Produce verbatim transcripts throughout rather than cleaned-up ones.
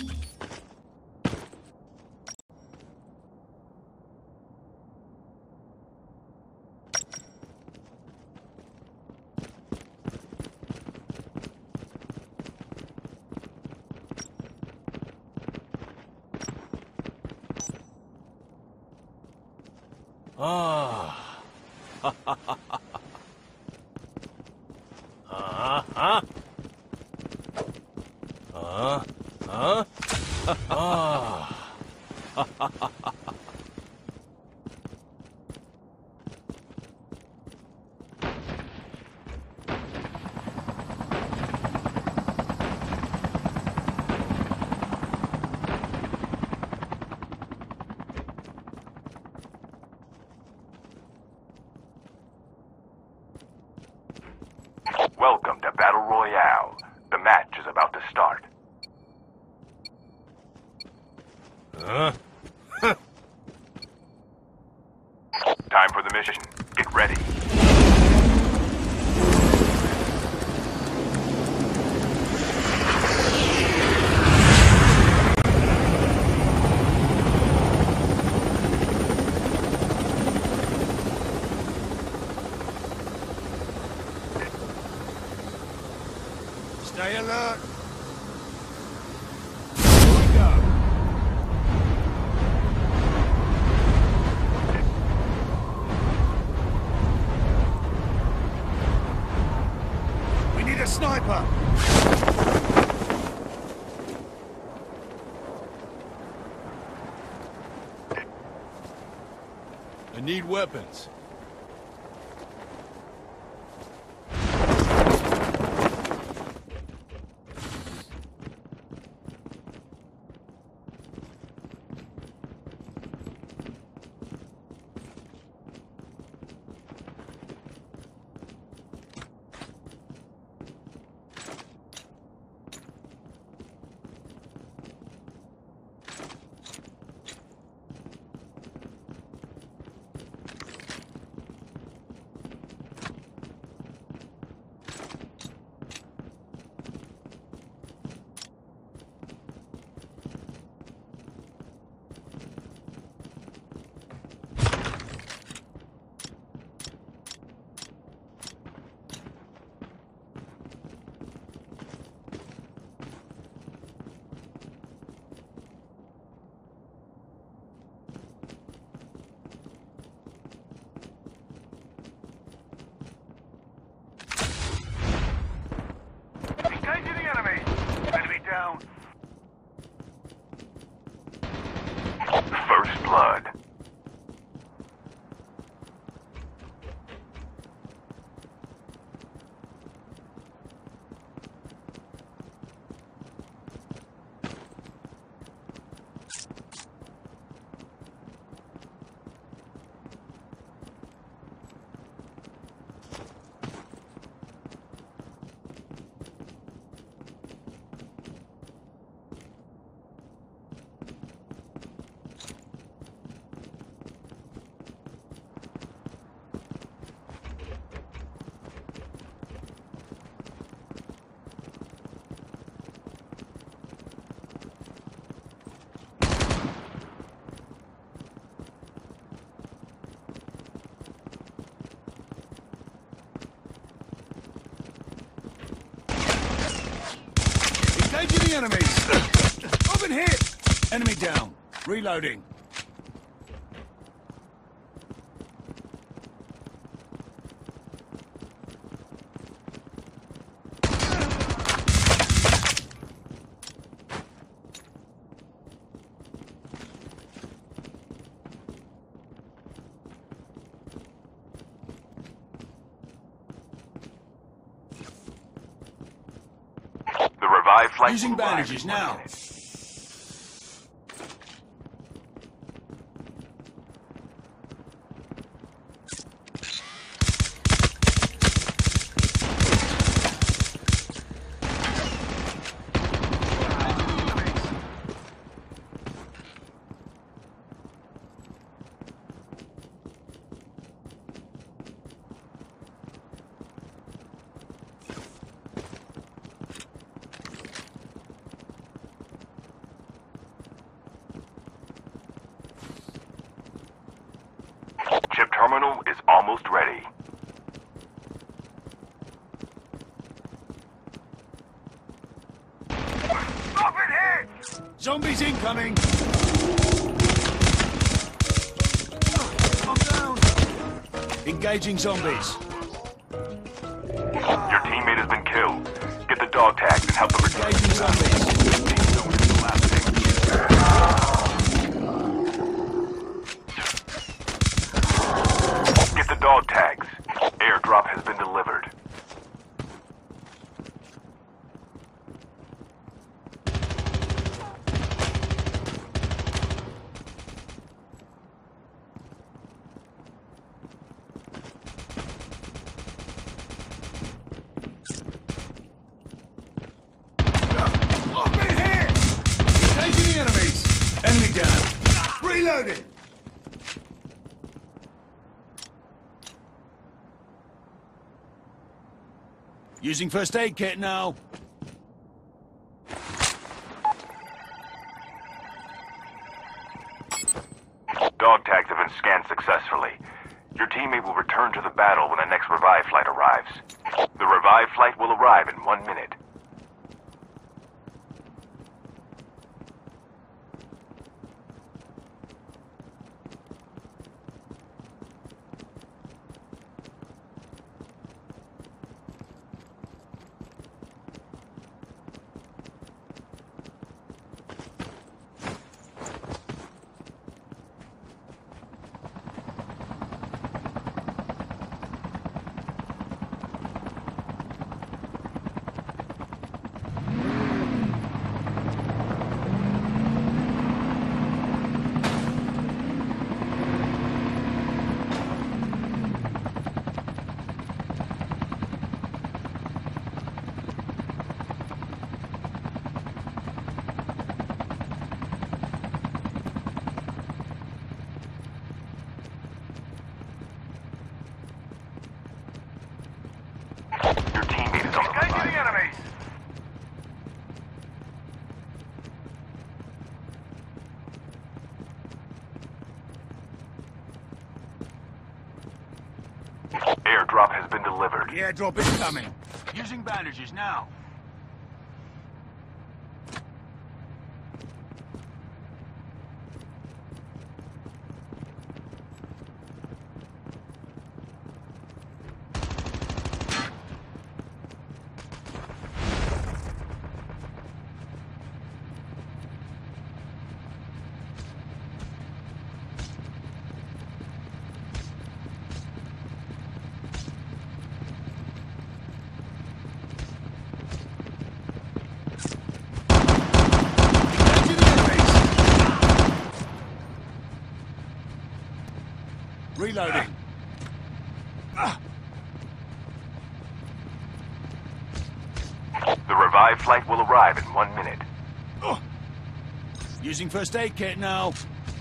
Ah. Huh? Huh? Huh? Huh? Ah. Welcome to Battle Royale. The match is about to start. Huh? Time for the mission. Get ready. Stay alert. Here we go. We need a sniper. I need weapons. Engaging the enemy. Enemy down. First blood. Engaging the enemy. I've been hit. Enemy down. Reloading. The revived flight Using will arrive bandages in one now. minute. almost ready. Up in here! Zombies incoming! I'm down! Engaging zombies. Your teammate has been killed. Get the dog tags and help them return. Engaging zombies. Get the dog tags. Airdrop has been delivered. Up in here! Engaging the enemies! Enemy down. Reloading! Using first aid kit now. Dog tags have been scanned successfully. Your teammate will return to the battle when the next revive flight arrives. The revive flight will arrive in one minute. Your teammate is on the Engaging revive. the enemies! Airdrop has been delivered. The airdrop is coming. Using bandages now. Engaging the enemies! Reloading. The revive flight will arrive in one minute. Using first aid kit now.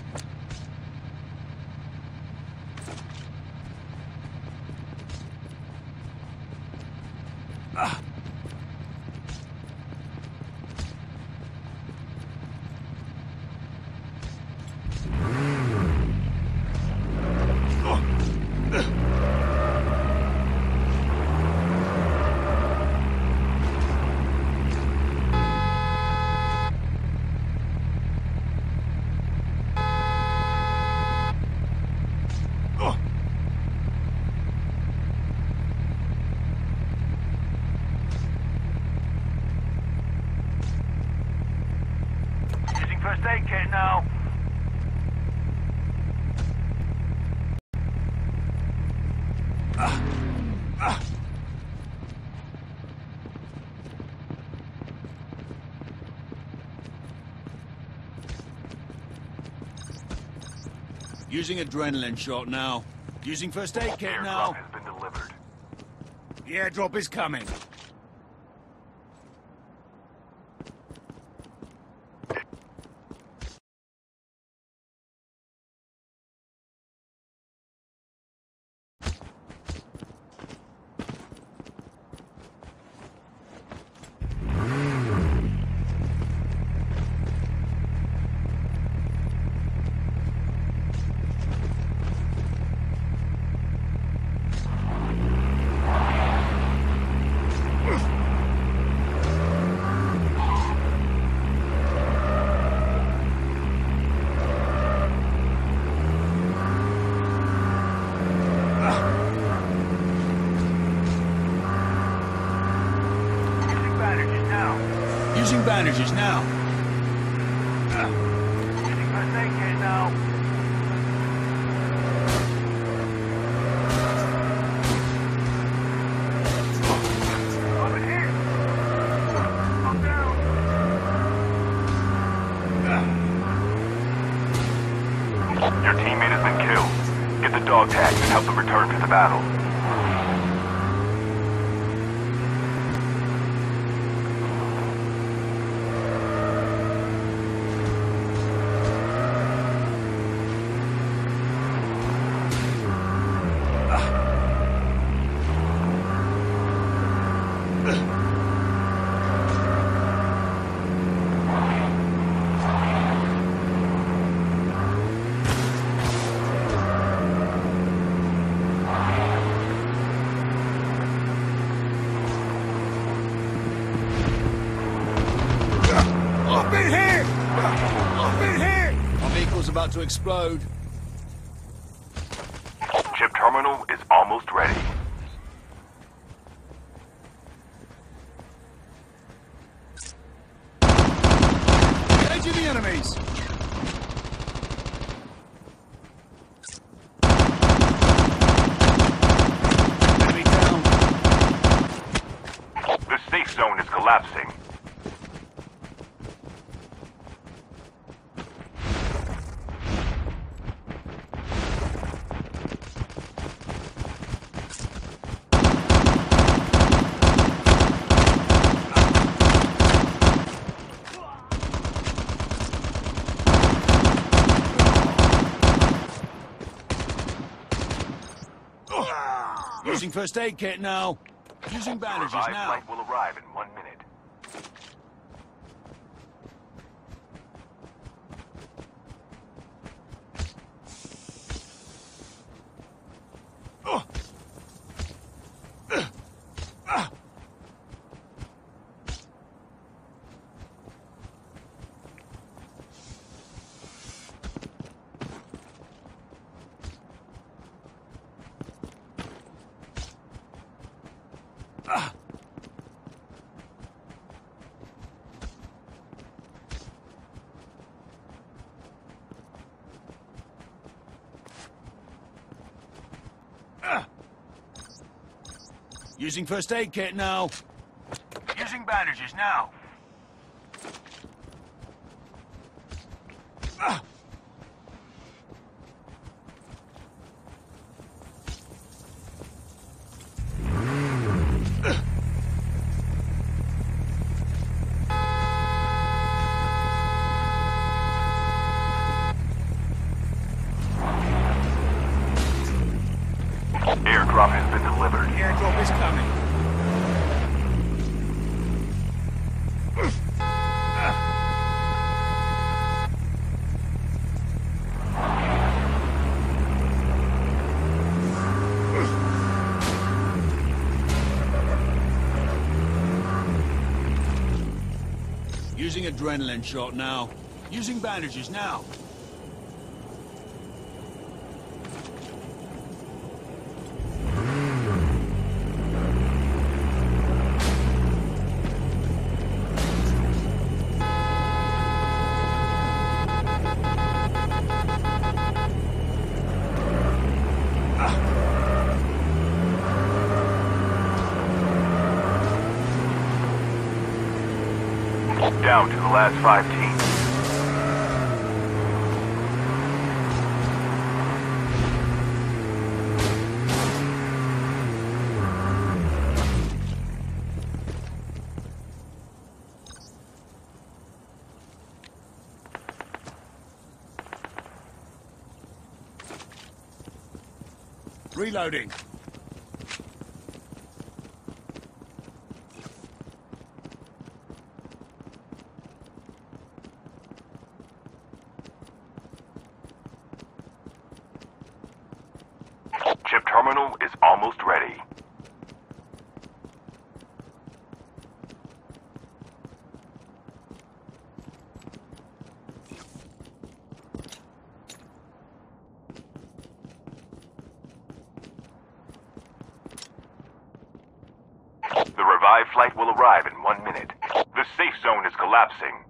Using first aid kit now. Using adrenaline shot now. Using first aid kit Airdrop now. has been delivered. The airdrop is coming. Using bandages now. First aid kit now. Over here. I'm down. Your teammate has been killed. Get the dog tags and help them return to the battle. I've been hit! I've been hit! My vehicle's about to explode. Chip terminal is almost ready. Engaging the enemies! Enemy down. The safe zone is collapsing. Using first aid kit now. Using The bandages revived now. flight will arrive in one minute. Using first aid kit now. Using bandages now. Airdrop has been delivered. The airdrop is coming. Using adrenaline shot now. Using bandages now. Down to the last five teams. Reloading. Chip terminal is almost ready. The revived flight will arrive in one minute. The The safe zone is collapsing.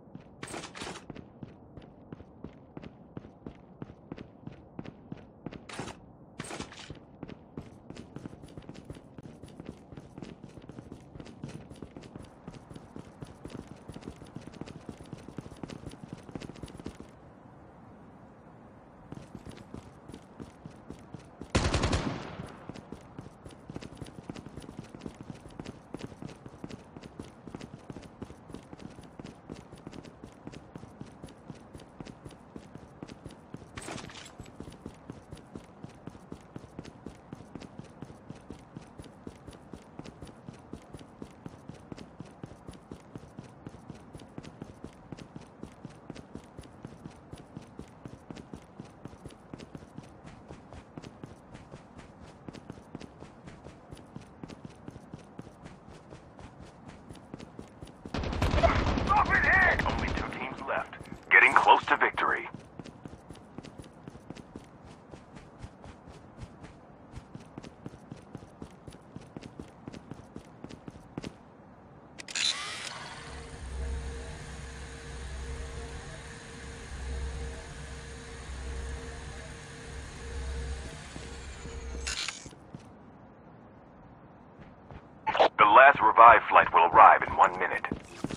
Only two teams left. Getting close to victory. The last revive flight will arrive in one minute.